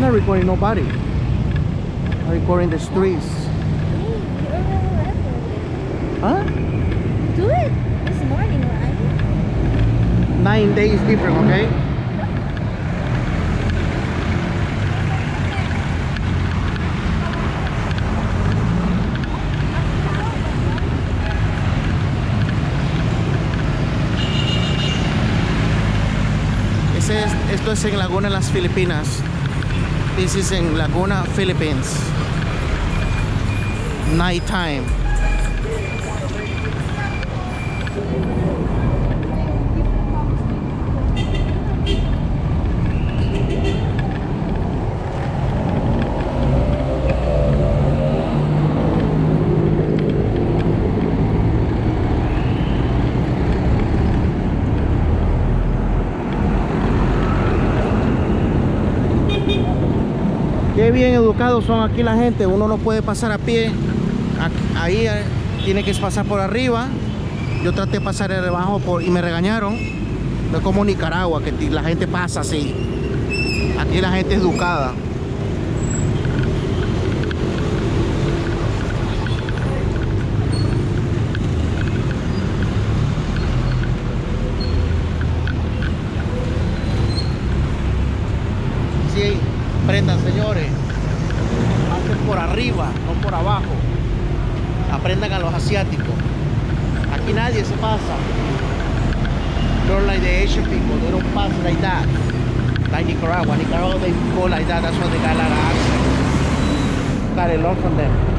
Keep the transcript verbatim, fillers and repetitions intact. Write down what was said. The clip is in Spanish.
not recording nobody. I'm recording the streets. Huh? Do it this morning, right? Nine days different, okay? Ese es, esto es en Laguna, en las Filipinas. This is in Laguna, Philippines. Night time. Qué bien educados son aquí la gente. Uno no puede pasar a pie. Ahí tiene que pasar por arriba. Yo traté de pasar de debajo por, y me regañaron. No es como Nicaragua, que la gente pasa así. Aquí la gente es educada. Sí, aprendan, señores. Pasen por arriba, no por abajo. Aprendan a los asiáticos. Aquí nadie se pasa. Not like the Asian people, they don't pass like that. Like Nicaragua. Nicaragua, they go like that. That's why they got a lot of accent. Got a lot from them.